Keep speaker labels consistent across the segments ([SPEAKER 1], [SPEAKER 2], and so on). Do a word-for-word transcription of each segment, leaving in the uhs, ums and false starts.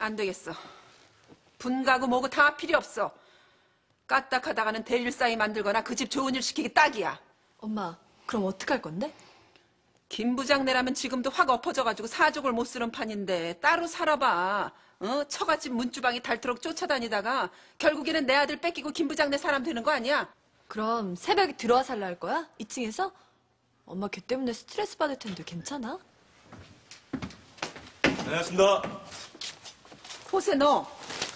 [SPEAKER 1] 안 되겠어. 분가구 뭐고 다 필요 없어. 까딱하다가는 대릴 사이 만들거나 그 집 좋은 일 시키기 딱이야.
[SPEAKER 2] 엄마, 그럼 어떡할 건데?
[SPEAKER 1] 김 부장네라면 지금도 확 엎어져가지고 사족을 못 쓰는 판인데 따로 살아봐. 어? 처갓집 문주방이 닳도록 쫓아다니다가 결국에는 내 아들 뺏기고 김 부장네 사람 되는 거 아니야?
[SPEAKER 2] 그럼 새벽에 들어와 살라 할 거야? 이 층에서? 엄마 걔 때문에 스트레스 받을 텐데 괜찮아?
[SPEAKER 3] 안녕하십니다.
[SPEAKER 1] 호세 너.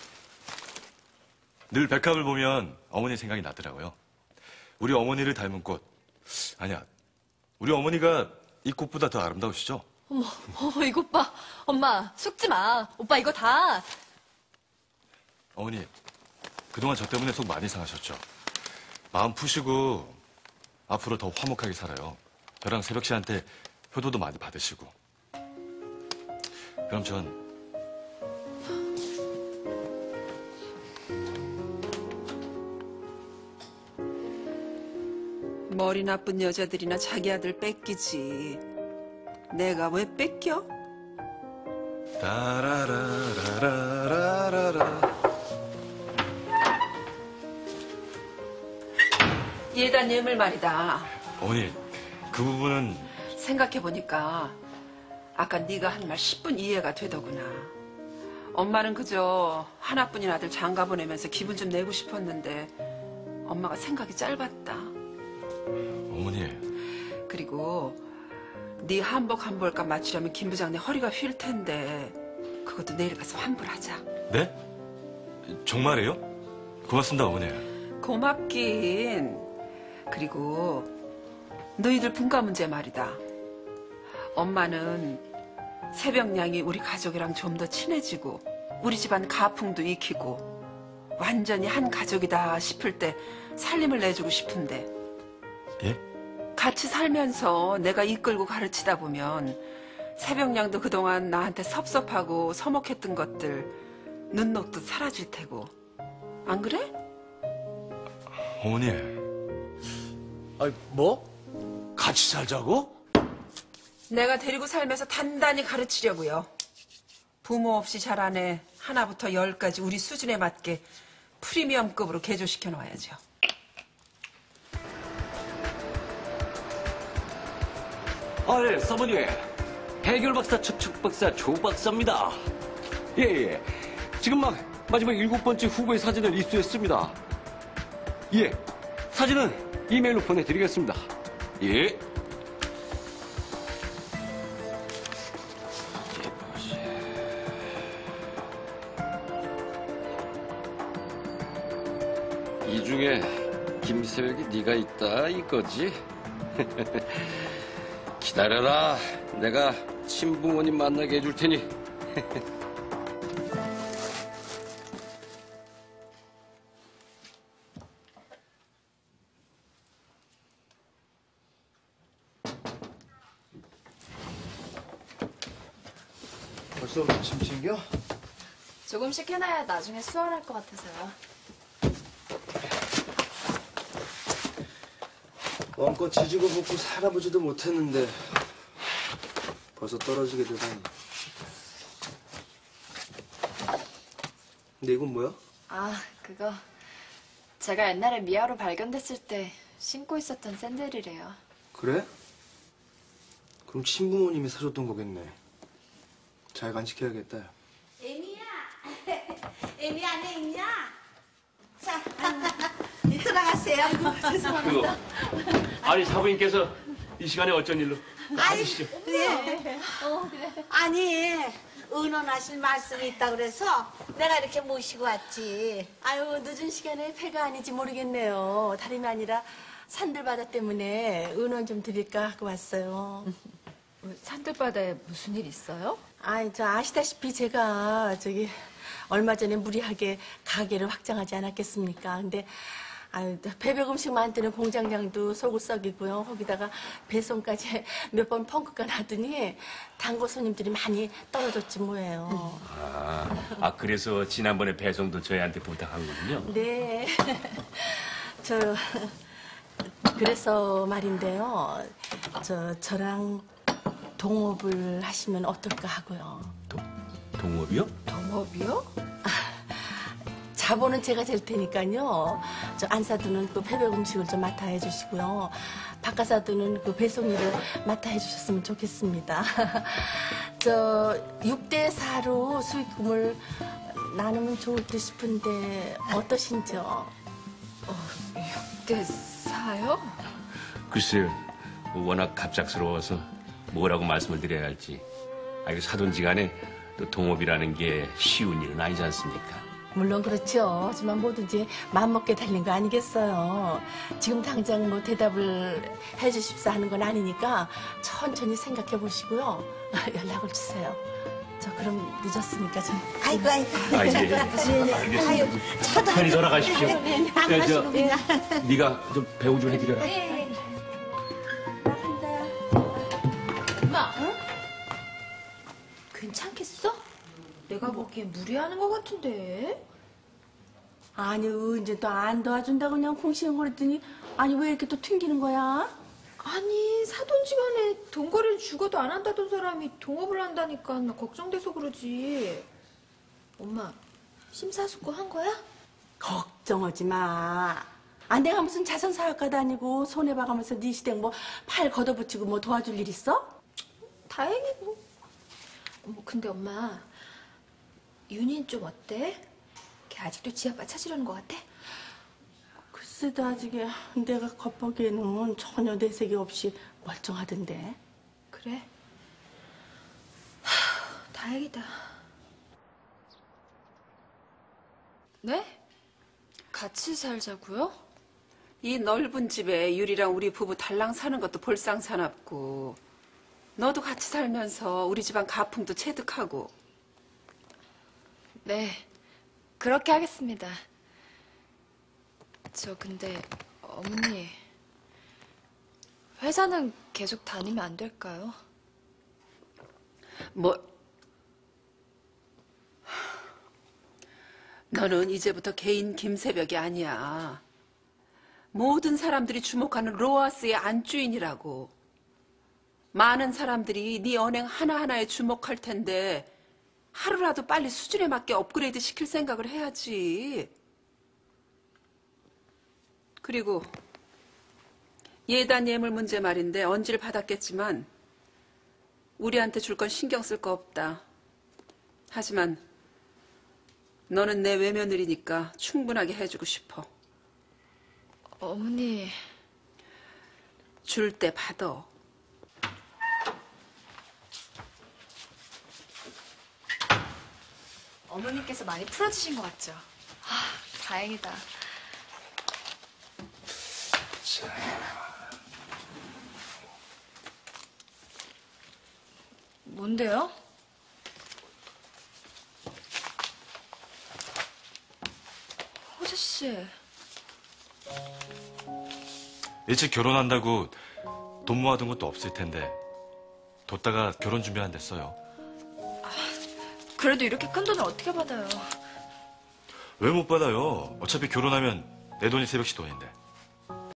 [SPEAKER 3] 늘 백합을 보면 어머니 생각이 나더라고요. 우리 어머니를 닮은 꽃. 아니야. 우리 어머니가 이 꽃보다 더 아름다우시죠?
[SPEAKER 2] 어머, 어머 이것 봐. 엄마 속지 마. 오빠 이거 다.
[SPEAKER 3] 어머니, 그동안 저 때문에 속 많이 상하셨죠? 마음 푸시고 앞으로 더 화목하게 살아요. 저랑 새벽 씨한테 효도도 많이 받으시고. 그럼 전
[SPEAKER 1] 머리 나쁜 여자들이나 자기 아들 뺏기지. 내가 왜 뺏겨?
[SPEAKER 3] 라라라라라라라.
[SPEAKER 1] 예단님을 말이다.
[SPEAKER 3] 어머니, 그 부분은
[SPEAKER 1] 생각해보니까 아까 네가 한 말 십 분 이해가 되더구나. 엄마는 그저 하나뿐인 아들 장가 보내면서 기분 좀 내고 싶었는데 엄마가 생각이 짧았다.
[SPEAKER 3] 어머니.
[SPEAKER 1] 그리고 네 한복 한 벌값 맞추려면 김 부장네 허리가 휠 텐데 그것도 내일 가서 환불하자.
[SPEAKER 3] 네? 정말이에요? 고맙습니다, 어머니.
[SPEAKER 1] 고맙긴. 그리고 너희들 분가 문제 말이다. 엄마는 새벽냥이 우리 가족이랑 좀 더 친해지고 우리 집안 가풍도 익히고 완전히 한 가족이다 싶을 때 살림을 내주고 싶은데
[SPEAKER 3] 예?
[SPEAKER 1] 같이 살면서 내가 이끌고 가르치다 보면 새벽냥도 그동안 나한테 섭섭하고 서먹했던 것들 눈 녹듯 사라질 테고. 안 그래?
[SPEAKER 3] 어머니.
[SPEAKER 4] 아니, 뭐? 같이 살자고?
[SPEAKER 1] 내가 데리고 살면서 단단히 가르치려고요. 부모 없이 자란 애 하나부터 열까지 우리 수준에 맞게 프리미엄급으로 개조시켜 놓아야죠.
[SPEAKER 5] 아, 예, 사모님. 해결 박사, 척척 박사, 조 박사입니다. 예, 예. 지금 막 마지막 일곱 번째 후보의 사진을 입수했습니다. 예. 사진은 이메일로 보내드리겠습니다. 예. 이 중에 김새벽이 네가 있다 이거지? 기다려라. 내가 친부모님 만나게 해줄 테니.
[SPEAKER 4] 벌써 짐 챙겨?
[SPEAKER 2] 조금씩 해놔야 나중에 수월할 것 같아서요.
[SPEAKER 4] 마음껏 지지고 볶고 살아보지도 못했는데 벌써 떨어지게 되다니. 근데 이건 뭐야?
[SPEAKER 2] 아, 그거 제가 옛날에 미아로 발견됐을 때 신고 있었던 샌들이래요.
[SPEAKER 4] 그래? 그럼 친부모님이 사줬던 거겠네. 잘 간직해야겠다.
[SPEAKER 6] 에미야, 에미 안에 있냐? 자, 들어가세요.
[SPEAKER 5] 그거. 아니, 사부인께서 이 시간에 어쩐 일로? 앉으시죠.
[SPEAKER 6] 네. 아니, 의논하실 말씀이 있다 그래서 내가 이렇게 모시고 왔지.
[SPEAKER 7] 아유, 늦은 시간에 폐가 아닌지 모르겠네요. 다름이 아니라 산들바다 때문에 의논 좀 드릴까 하고 왔어요.
[SPEAKER 2] 산들바다에 무슨 일 있어요?
[SPEAKER 7] 아이, 저 아시다시피 제가 저기 얼마 전에 무리하게 가게를 확장하지 않았겠습니까? 근데 아유, 배백 음식 만드는 공장장도 속을 썩이고요. 거기다가 배송까지 몇 번 펑크가 나더니 단골 손님들이 많이 떨어졌지 뭐예요.
[SPEAKER 5] 아, 아, 그래서 지난번에 배송도 저희한테 부탁한 거군요.
[SPEAKER 7] 네. 저 그래서 말인데요. 저 저랑 동업을 하시면 어떨까 하고요.
[SPEAKER 5] 동업이요?
[SPEAKER 7] 동업.
[SPEAKER 2] 동업이요?
[SPEAKER 7] 자본은 제가 될 테니까요. 저 안사두는 그 패백 음식을 좀 맡아 해주시고요. 바깥사두는 그 배송 일을 맡아 해주셨으면 좋겠습니다. 저 육 대 사로 수익금을 나누면 좋을 듯 싶은데 어떠신지요?
[SPEAKER 2] 육 대 사요?
[SPEAKER 5] 글쎄요, 워낙 갑작스러워서 뭐라고 말씀을 드려야 할지. 아, 이거 사돈지간에 또 동업이라는 게 쉬운 일은 아니지 않습니까?
[SPEAKER 7] 물론 그렇죠. 하지만 뭐든지 마음먹게 달린 거 아니겠어요. 지금 당장 뭐 대답을 해주십사 하는 건 아니니까 천천히 생각해 보시고요. 연락을 주세요. 저 그럼 늦었으니까 좀.
[SPEAKER 6] 아이고, 아이고.
[SPEAKER 5] 아, 예. 알겠습니다. 편히 돌아가십시오. 야, 저, 네가 좀 배우 좀 해드려라.
[SPEAKER 2] 엄마. 괜찮겠어? 내가 보기엔 무리하는 것 같은데.
[SPEAKER 7] 아니 이제 또 안 도와준다고 그냥 공시렁거렸더니 아니 왜 이렇게 또 튕기는 거야?
[SPEAKER 2] 아니 사돈지간에 돈거리를 죽어도 안 한다던 사람이 동업을 한다니까 나 걱정돼서 그러지. 엄마 심사숙고 한 거야?
[SPEAKER 7] 걱정하지 마. 아 내가 무슨 자선 사업가도 아니고 손해 봐가면서 네 시댁 뭐 팔 걷어붙이고 뭐 도와줄 일 있어?
[SPEAKER 2] 다행이고. 뭐 근데 엄마 윤희는 좀 어때? 걔 아직도 지 아빠 찾으려는 것 같아?
[SPEAKER 7] 글쎄도 아직 내가 겉보기에는 전혀 내색이 없이 멀쩡하던데.
[SPEAKER 2] 그래? 하, 다행이다. 네? 같이 살자고요?
[SPEAKER 1] 이 넓은 집에 유리랑 우리 부부 달랑 사는 것도 볼상사납고 너도 같이 살면서 우리 집안 가풍도 체득하고.
[SPEAKER 2] 네, 그렇게 하겠습니다. 저 근데 어머니 회사는 계속 다니면 안 될까요?
[SPEAKER 1] 뭐 너는 이제부터 개인 김새벽이 아니야. 모든 사람들이 주목하는 로아스의 안주인이라고. 많은 사람들이 네 언행 하나하나에 주목할 텐데 하루라도 빨리 수준에 맞게 업그레이드 시킬 생각을 해야지. 그리고 예단 예물 문제 말인데 언지를 받았겠지만 우리한테 줄 건 신경 쓸 거 없다. 하지만 너는 내 외며느리니까 충분하게 해주고 싶어.
[SPEAKER 2] 어머니
[SPEAKER 1] 줄 때 받아.
[SPEAKER 2] 어머님께서 많이 풀어주신 것 같죠? 아, 다행이다. 뭔데요? 호재 씨.
[SPEAKER 3] 일찍 결혼한다고 돈 모아둔 것도 없을 텐데 뒀다가 결혼 준비 안 됐어요.
[SPEAKER 2] 그래도 이렇게 큰 돈을 어떻게 받아요?
[SPEAKER 3] 왜 못 받아요? 어차피 결혼하면 내 돈이 새벽시 돈인데.